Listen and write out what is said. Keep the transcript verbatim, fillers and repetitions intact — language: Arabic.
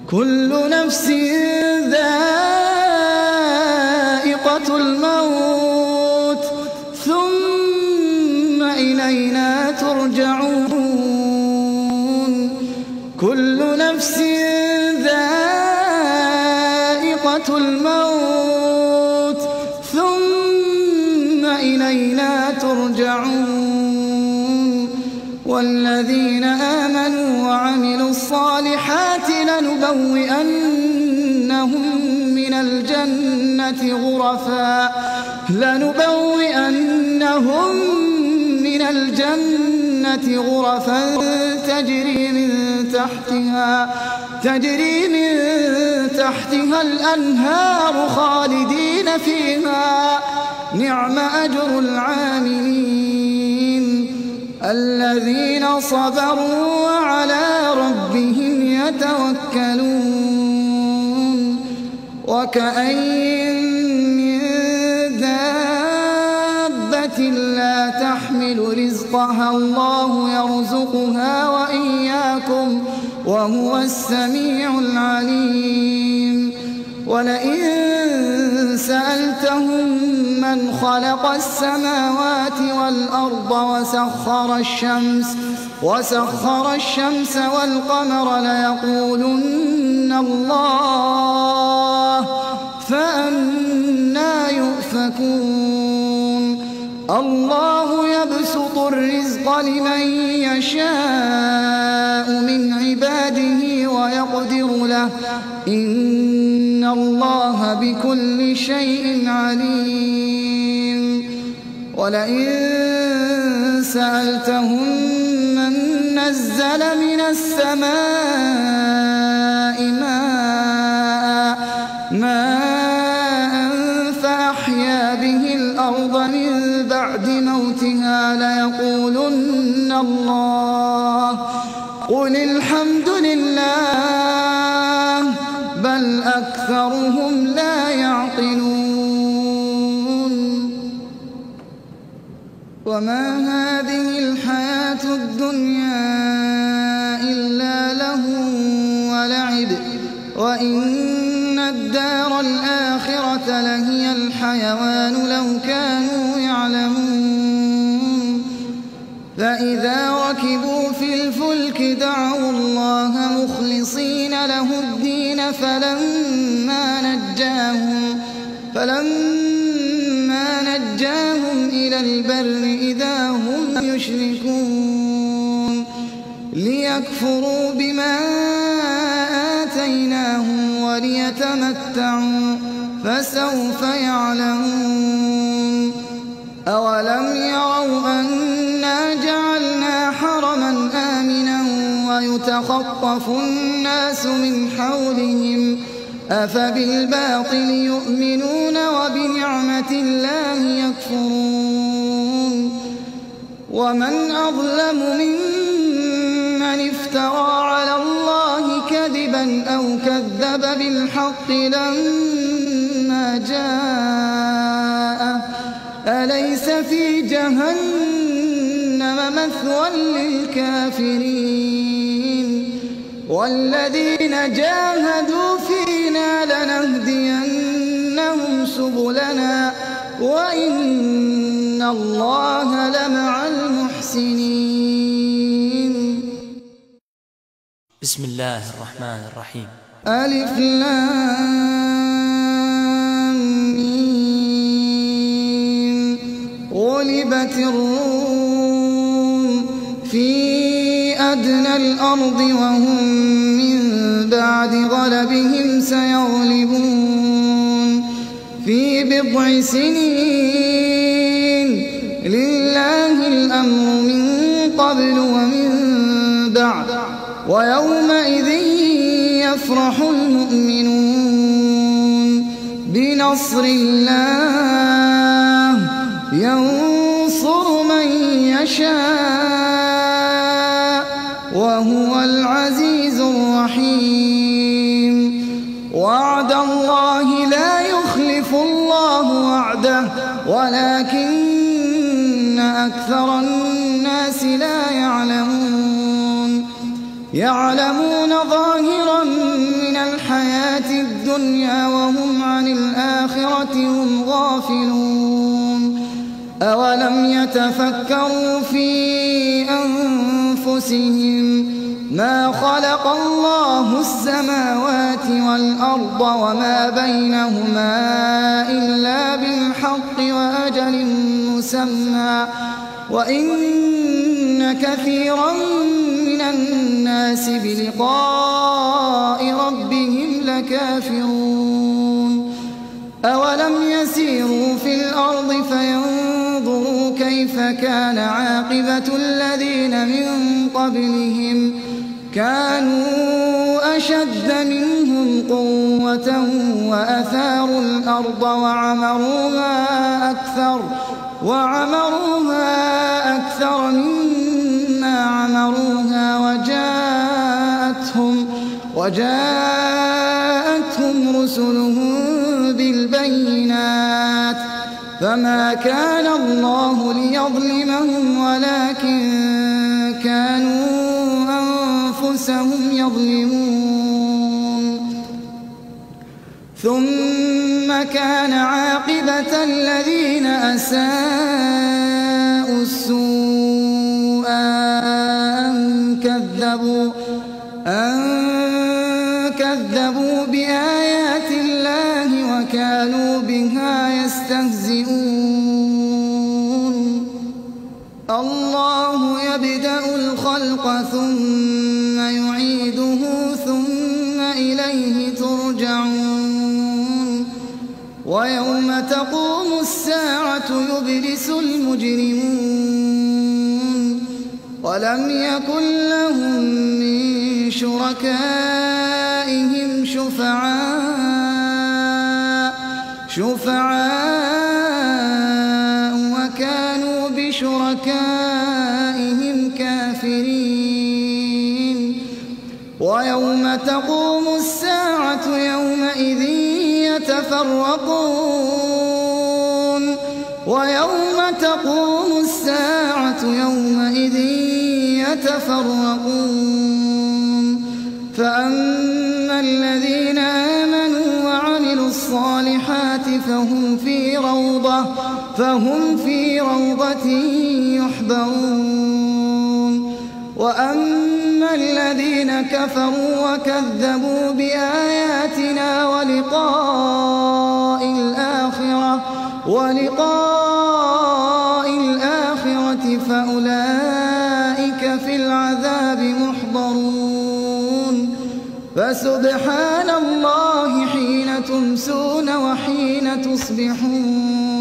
كل نفس ذائقة الموت ثم إلينا ترجعون كل نفس ذائقة الموت ثم إلينا ترجعون والذين آمنوا وعملوا الصالحات لنبوئنهم من الجنة غرفا لنبوئنهم من الجنة غرفا تجري من تحتها تجري من تحتها الأنهار خالدين فيها نعم أجر العاملين الذين صبروا وعلى ربهم يتوكلون وكأين من دابة لا تحمل رزقها الله يرزقها وإياكم وهو السميع العليم ولئن سألتهم من خلق السماوات والأرض وسخر الشمس وسخر الشمس والقمر ليقولن الله فأنى يؤفكون الله يبسط الرزق لمن يشاء من عباده ويقدر له إن الله بكل شيء عليم ولئن سألتهم من نزل من السماء ماء ماء فأحيا به الأرض من بعد موتها ليقولن الله قل الحمد لله بل أكثرهم لا يعقلون وما هذه الحياة الدنيا إلا لهو ولعب وإن الدار الآخرة لهي الحيوان لو كانوا يعلمون فإذا ركبوا في الفلك دعوا الله مخلصين له الدين فلما نجاهم فلما نجاهم إلى البر إذا هم يشركون ليكفروا بما آتيناهم وليتمتعوا فسوف يعلمون أولم يروا أنا جعلنا حرما آمنا ويتخطف الناس من حولهم أفبالباطل يؤمنون وبنعمة الله يكفرون ومن أظلم ممن افترى على الله كذبا أو كذب بالحق لما جاءه أليس في جهنم مثوى للكافرين والذين جاهدوا فينا لنهدينهم سبلنا وإن الله لمع المحسنين بسم الله الرحمن الرحيم ألف لام ميم غلبت الروم في أدنى الأرض وهم من بعد غلبهم سيغلبون في بضع سنين لله الأمر من قبل ومن بعد ويومئذ يفرح المؤمنون بنصر الله ينصر من يشاء وهو العزيز الرحيم وعد الله لا يخلف الله وعده ولكن أكثر الناس لا يعلمون يعلمون ظاهرا من الدنيا وهم عن الآخرة هم غافلون. أولم يتفكروا في أنفسهم ما خلق الله السماوات والأرض وما بينهما إلا بالحق وأجل مسمى وإن كثيرا من الناس بلقاء ربهم لكافرون. أولم يسيروا في الأرض فينظروا كيف كان عاقبة الذين من قبلهم كانوا أشد منهم قوة وأثاروا الأرض وعمروها أكثر وعمروها أكثر مما عمروها وجاءتهم وجاءتهم رسلهم بالبينات فما كان الله ليظلمهم ولكن كانوا أنفسهم يظلمون. ثم كان عاقبة الذين أساءوا السوء أن كذبوا أن كذبوا بآيات الله وكانوا بها يستهزئون. الله يبدأ الخلق ثم يعيده ثم إليه ترجعون. ويوم تقوم الساعة يبلس المجرمون ولم يكن لهم من شركائهم شفعاء شفعاء وكانوا بشركائهم كافرين. ويوم تقوم الساعة يومئذ يتفرقون ويوم تقوم الساعة يومئذ يتفرقون فأما الذين آمنوا وعملوا الصالحات فهم في روضة فهم في روضة يحبرون. وأما الذين كفروا وكذبوا بآياتنا ولقاء الآخرة ولقاء الآخرة فأولئك في العذاب محضرون. فسبحان الله حين تمسون وحين تصبحون.